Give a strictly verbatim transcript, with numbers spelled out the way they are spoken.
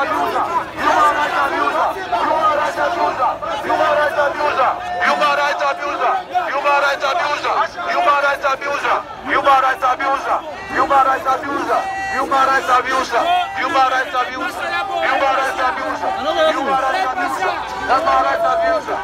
abuser, human rights abuser, human rights abuser, human rights abuser, human rights abuser, human rights abuser, human rights abuser, human rights abuser, human rights abuser, human rights abuser, human rights abuser, human rights abuser, human rights abuser, human rights abuser, human rights abuser,